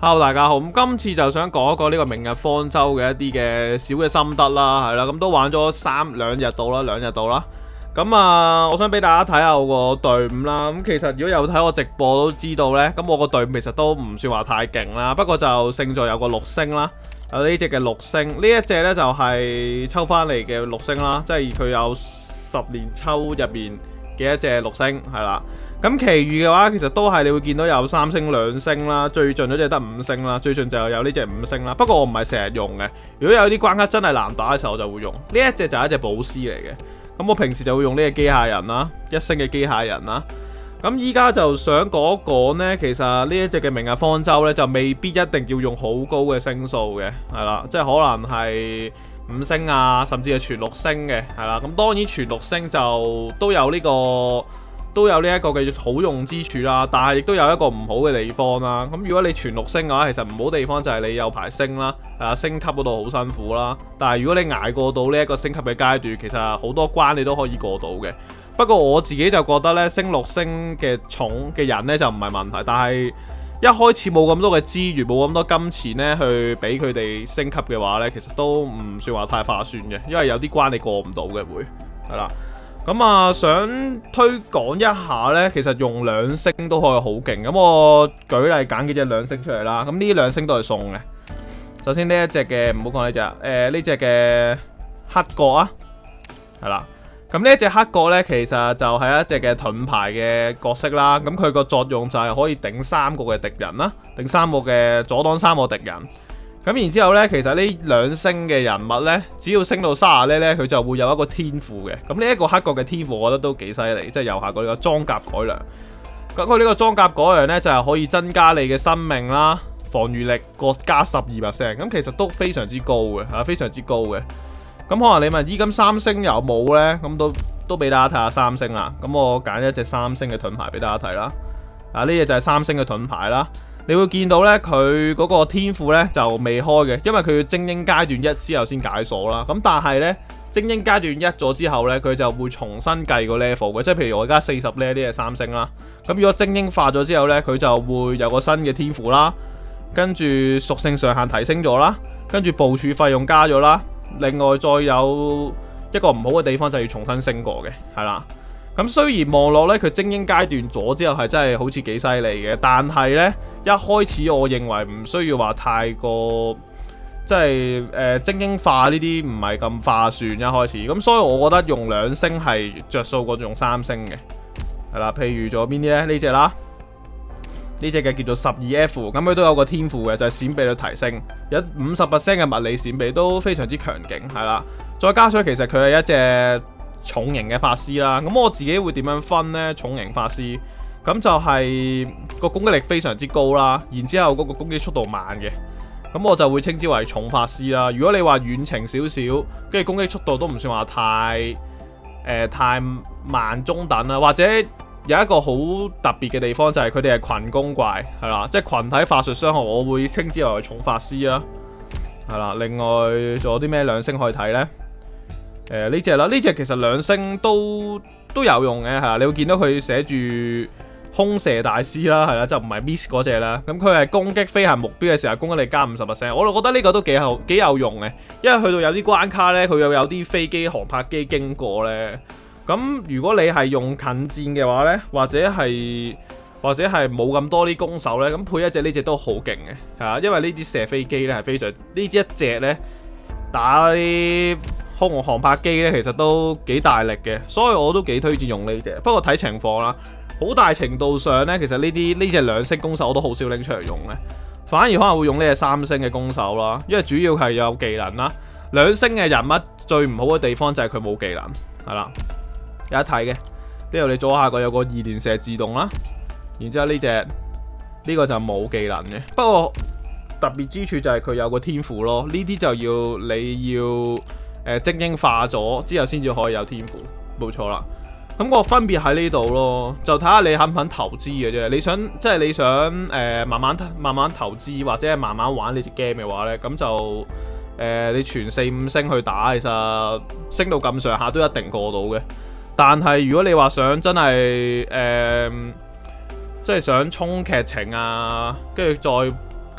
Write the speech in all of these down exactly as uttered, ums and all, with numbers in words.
Hello， 大家好。咁今次就想講一個呢個明日方舟嘅一啲嘅小嘅心得啦，係啦，咁都玩咗三兩日到啦，兩日到啦。咁啊，我想俾大家睇下我個隊伍啦。咁其實如果有睇我直播都知道呢，咁我個隊伍其實都唔算話太勁啦。不過就勝在有個六星啦，有呢隻嘅六星，呢一隻呢就係抽翻嚟嘅六星啦，即係佢有十年抽入邊嘅一隻六星，係啦。咁其餘嘅話，其實都係你會見到有三星、兩星啦，最盡嗰隻得五星啦，最盡就有呢隻五星啦。不過我唔係成日用嘅，如果有啲關卡真係難打嘅時候，我就會用呢一隻就係一隻寶師嚟嘅。咁我平時就會用呢個機械人啦，一星嘅機械人啦。咁依家就想講一講呢，其實呢一隻嘅明日方舟呢，就未必一定要用好高嘅星數嘅，係啦，即係可能係五星啊，甚至係全六星嘅，係啦。咁當然全六星就都有呢個。都有呢一個嘅好用之處啦，但係亦都有一個唔好嘅地方啦。咁如果你全六星嘅話，其實唔好地方就係你有排升啦，誒升級嗰度好辛苦啦。但係如果你捱過到呢一個升級嘅階段，其實好多關你都可以過到嘅。不過我自己就覺得呢，升六星嘅重嘅人呢就唔係問題，但係一開始冇咁多嘅資源，冇咁多金錢呢去俾佢哋升級嘅話呢，其實都唔算話太划算嘅，因為有啲關你過唔到嘅會係啦。咁啊，想推廣一下呢，其實用兩星都可以好勁。咁我舉例揀幾隻兩星出嚟啦。咁呢兩星都係送嘅。首先呢一隻嘅唔好講呢隻，誒呢隻嘅黑角啊，係啦。咁呢一隻黑角呢，其實就係一隻嘅盾牌嘅角色啦。咁佢個作用就係可以頂三個嘅敵人啦，頂三個嘅阻擋三個敵人。咁然之後呢，其實呢兩星嘅人物呢，只要升到三十呢，佢就會有一個天賦嘅。咁呢一個黑角嘅天賦，我覺得都幾犀利，即係右下角呢個裝甲改良。咁佢呢個裝甲改良呢，就係可以增加你嘅生命啦、防禦力各加十二 percent。咁其實都非常之高嘅，係非常之高嘅。咁可能你問依今三星有冇呢？咁都都俾大家睇下三星啦。咁我揀一隻三星嘅盾牌俾大家睇啦。啊，呢隻就係三星嘅盾牌啦。你會見到呢，佢嗰個天賦呢就未開嘅，因為佢要精英階段一之後先解鎖啦。咁但係呢，精英階段一咗之後呢，佢就會重新計個 level 嘅，即係譬如我而家四十呢啲係三星啦。咁如果精英化咗之後呢，佢就會有個新嘅天賦啦，跟住屬性上限提升咗啦，跟住部署費用加咗啦。另外再有一個唔好嘅地方就係要重新升過嘅，係啦。咁雖然望落咧，佢精英階段咗之後係真係好似幾犀利嘅，但係呢，一開始我認為唔需要話太過即係誒、呃、精英化呢啲唔係咁划算一開始，咁所以我覺得用兩星係着數過用三星嘅，係啦。譬如咗邊啲呢？呢隻啦，呢隻嘅叫做十二 F， 咁佢都有個天賦嘅，就係閃避率提升，有五十 percent 嘅物理閃避都非常之強勁，係啦。再加上其實佢係一隻重型嘅法師啦，咁我自己會點樣分呢？重型法師咁就係個攻擊力非常之高啦，然之後嗰個攻擊速度慢嘅，咁我就會稱之為重法師啦。如果你話遠程少少，跟住攻擊速度都唔算話太誒、呃、太慢中等啦，或者有一個好特別嘅地方就係佢哋係群攻怪，係啦，即係群體法術傷害，我會稱之為重法師啦，係啦。另外仲有啲咩兩星可以睇呢？誒呢隻啦，呢隻其實兩星都都有用嘅，係啦，你會見到佢寫住空射大師啦，係啦，就唔係 miss 嗰隻啦。咁佢係攻擊飛行目標嘅時候，攻擊力加五十 percent， 我就覺得呢個都幾有幾有用嘅，因為去到有啲關卡呢，佢又有啲飛機、航拍機經過呢。咁如果你係用近戰嘅話呢，或者係或者係冇咁多啲攻手呢，咁配一隻呢隻都好勁嘅，係啊，因為呢啲射飛機呢係非常呢一隻呢打啲空用航拍機咧，其實都幾大力嘅，所以我都幾推薦用呢隻。不過睇情況啦，好大程度上咧，其實呢啲呢隻兩星攻手我都好少拎出嚟用嘅，反而可能會用呢隻三星嘅攻手啦，因為主要係有技能啦。兩星嘅人物最唔好嘅地方就係佢冇技能，係啦，有得睇嘅。呢度你左下角有個二連射自動啦，然之後呢隻呢個就冇技能嘅，不過特別之處就係佢有個天賦咯，呢啲就要你要。誒精英化咗之後先至可以有天賦，冇錯啦。咁個分別喺呢度咯，就睇下你肯唔肯投資嘅啫。你想即係你想誒、呃、慢慢慢慢投資或者係慢慢玩呢隻 game 嘅話呢，咁就誒、呃、你全四五星去打，其實升到咁上下都一定過到嘅。但係如果你話想真係誒、呃、即係想衝劇情啊，跟住再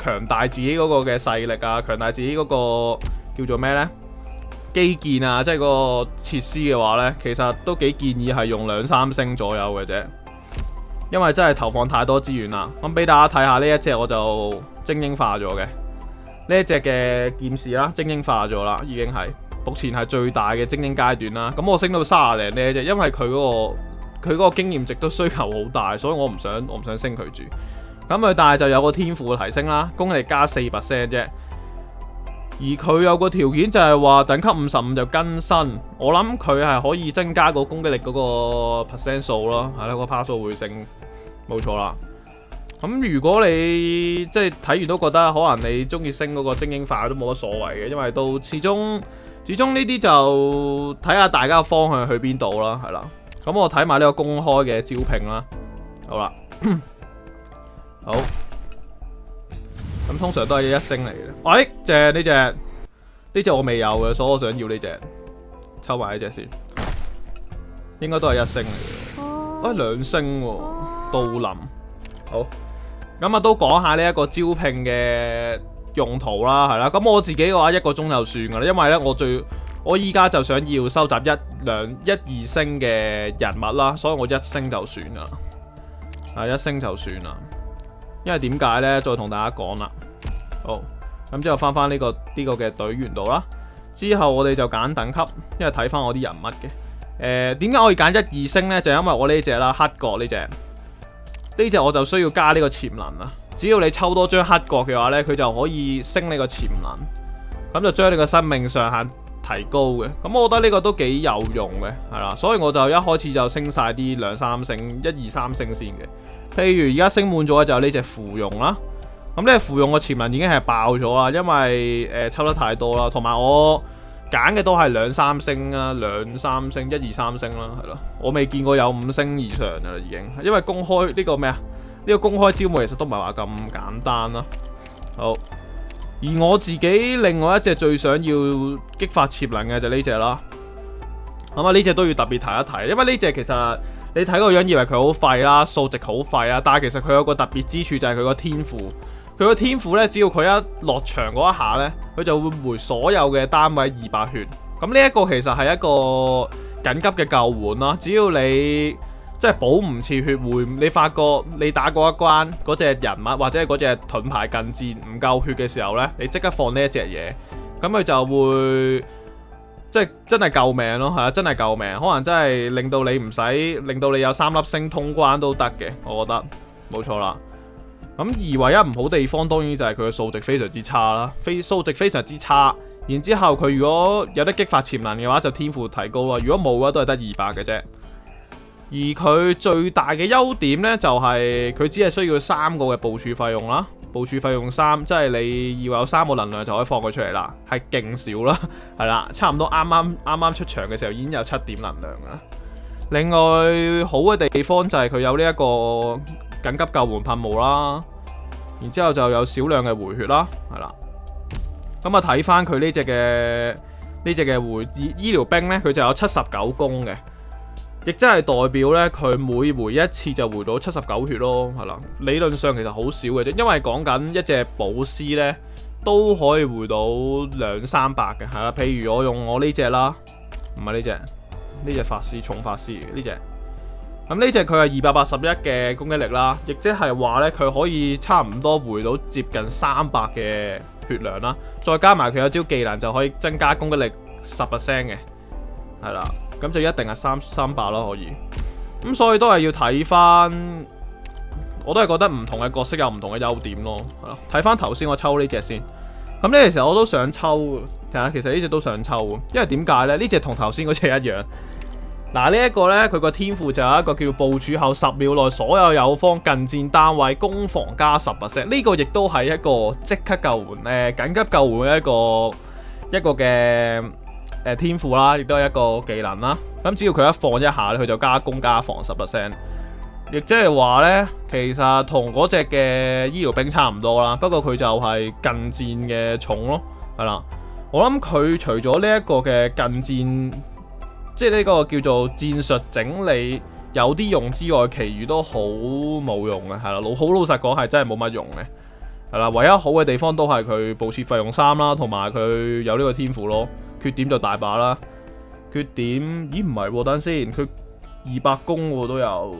強大自己嗰個嘅勢力啊，強大自己嗰個叫做咩呢？基建啊，即係個設施嘅話呢，其實都幾建議係用兩三星左右嘅啫，因為真係投放太多資源啦。咁俾大家睇下呢一隻我就精英化咗嘅呢一隻嘅劍士啦，精英化咗啦，已經係目前係最大嘅精英階段啦。咁我升到三十零呢一隻，因為佢嗰個佢嗰個經驗值都需求好大，所以我唔想我唔想升佢住。咁佢但係就有個天賦嘅提升啦，功力加四 percent 啫。而佢有個條件就係話等級五十五就更新，我諗佢係可以增加個攻擊力嗰個 percent 數咯，係啦，個 pass 數會升，冇錯啦。咁如果你即係睇完都覺得可能你中意升嗰個精英化都冇乜所謂嘅，因為都始終始終呢啲就睇下大家嘅方向去邊度啦，係啦。咁我睇埋呢個公開嘅招聘啦，好啦，好。咁通常都係一星嚟嘅。喂，正呢隻呢隻我未有嘅，所以我想要呢隻，抽埋呢隻先。應該都係一星嚟嘅。喂，兩星喎，杜林。好，咁啊都講下呢一個招聘嘅用途啦，係啦。咁我自己嘅話一個鐘就算噶啦，因為咧我最我依家就想要收集一兩一二星嘅人物啦，所以我一星就算啦。啊，一星就算啦。因為點解呢？再同大家講啦。好，咁之後翻翻呢個呢、呢個嘅隊員度啦。之後我哋就揀等級，因為睇翻我啲人物嘅。誒、呃，點解我要揀一二星呢？就因為我呢隻啦，黑角呢隻，呢隻我就需要加呢個潛能啦。只要你抽多張黑角嘅話呢，佢就可以升呢個潛能，咁就將你個生命上限提高嘅。咁我覺得呢個都幾有用嘅，係啦。所以我就一開始就升晒啲兩三星、一二三星先嘅。譬如而家升滿咗就呢隻芙蓉啦，咁呢隻芙蓉個潛能已經係爆咗啦，因為誒、呃、抽得太多啦，同埋我揀嘅都係兩三星啊，兩三星、一二三星啦，係咯，我未見過有五星以上噶啦已經，因為公開呢、呢個咩啊？呢、呢個公開招募其實都唔係話咁簡單啦。好，而我自己另外一隻最想要激發潛能嘅就呢隻啦，咁啊呢隻都要特別提一提，因為呢隻其實。你睇個樣以為佢好廢啦，數值好廢啦，但係其實佢有個特別之處就係佢個天賦。佢個天賦呢，只要佢一落場嗰一下呢，佢就會回所有嘅單位二百血。咁呢一個其實係一個緊急嘅救援啦。只要你即係補唔切血回，你發覺你打過一關嗰隻人物或者係嗰隻盾牌近戰唔夠血嘅時候呢，你即刻放呢一隻嘢，咁佢就會。即係真係救命咯，係啊，真係救命，可能真係令到你唔使，令到你有三粒星通關都得嘅，我覺得冇錯啦。咁而唯一唔好地方，當然就係佢嘅數值非常之差啦，非數值非常之差。然之後佢如果有得激發潛能嘅話，就天賦提高啦；如果冇嘅話，都係得二百嘅啫。而佢最大嘅優點呢，就係佢只係需要三個嘅部署費用啦。部署費用三，即係你要有三個能量就可以放佢出嚟啦，係勁少啦，係啦，差唔多啱啱啱啱出場嘅時候已經有七點能量啦。另外好嘅地方就係佢有呢一個緊急救援噴霧啦，然之後就有少量嘅回血啦，係啦。咁啊睇翻佢呢隻嘅呢隻嘅回醫醫療兵呢，佢就有七十九攻嘅。亦即係代表咧，佢每回一次就回到七十九血咯，係啦。理論上其實好少嘅啫，因為講緊一隻寶師咧都可以回到兩三百嘅，係啦。譬如我用我呢隻啦，唔係呢隻，呢隻法師重法師呢隻。咁呢隻佢係二百八十一嘅攻擊力啦，亦即係話咧佢可以差唔多回到接近三百嘅血量啦。再加埋佢有招技能就可以增加攻擊力十 percent 嘅，係啦。咁就一定係三三百咯，可以。咁所以都係要睇翻，我都係覺得唔同嘅角色有唔同嘅優點咯。係咯，睇翻頭先我抽呢隻先。咁呢個時候我都想抽，睇下其實呢隻都想抽，因為點解呢？呢隻同頭先嗰隻一樣。嗱，呢一個呢，佢個天賦就有一個叫部署後十秒內所有友方近戰單位攻防加十 percent。呢個亦都係一個即刻救援誒緊急救援嘅一個一個嘅。誒天賦啦，亦都係一個技能啦。咁只要佢一放一下咧，佢就加攻加防十 percent。亦即係話呢，其實同嗰隻嘅醫療兵差唔多啦。不過佢就係近戰嘅重咯，係啦。我諗佢除咗呢一個嘅近戰，即係呢個叫做戰術整理有啲用之外，其餘都好冇用嘅，係啦。老好老實講係真係冇乜用嘅。 係啦，唯一好嘅地方都係佢部署費用三啦，同埋佢有呢個天賦咯。缺點就大把啦。缺點咦唔係喎，等先，佢二百攻喎都有。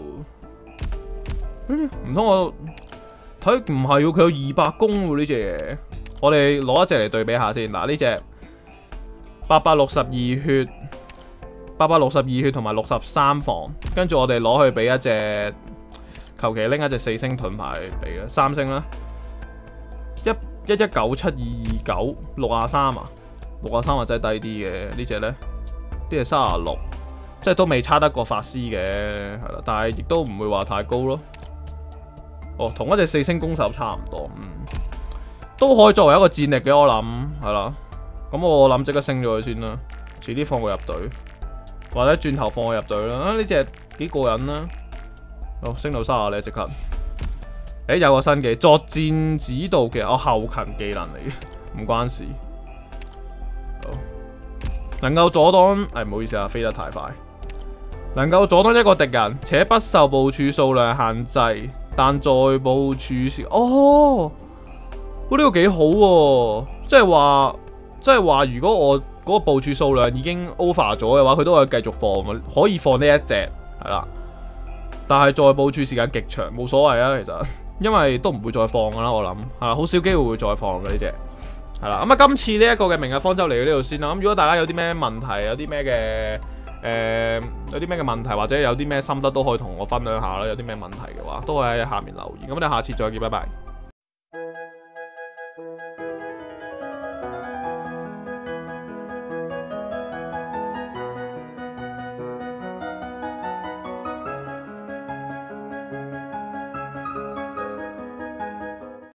唔通我睇唔係喎？佢有二百攻喎呢隻嘢。我哋攞一隻嚟對比下先。嗱呢隻八百六十二血，八百六十二血同埋六十三防，跟住我哋攞去俾一隻，求其拎一隻四星盾牌俾啦，三星啦。一一一九七二二九六啊三啊，六啊三或者低啲嘅呢隻咧，呢隻三啊六，即係都未差得過法師嘅，係啦，但係亦都唔會話太高咯。哦，同一隻四星攻手差唔多，嗯，都可以作為一個戰力嘅，我諗係啦。咁我諗即刻升咗佢先啦，遲啲放佢入隊，或者轉頭放佢入隊啦。啊，呢隻幾過癮啦，哦，升到三啊咧即刻。誒，有個新技作戰指導嘅，我後勤技能嚟嘅，唔關事。好，能夠阻擋，誒唔好意思啊，飛得太快。能夠阻擋一個敵人，且不受部署數量限制，但在部署時，哦，哇呢個幾好喎，即係話，即係話，如果我嗰個部署數量已經 over 咗嘅話，佢都可以繼續放，可以放呢一隻，係啦。但係再部署時間極長，冇所謂啊，其實。因為都唔會再放噶啦，我諗係好少機會會再放嘅呢隻，係啦。咁啊，今次呢一個嘅明日方舟嚟到呢度先啦。咁如果大家有啲咩問題，有啲咩嘅誒，有啲咩嘅問題，或者有啲咩心得都可以同我分享下啦。有啲咩問題嘅話，都可以喺下面留言。咁我哋下次再見，拜拜。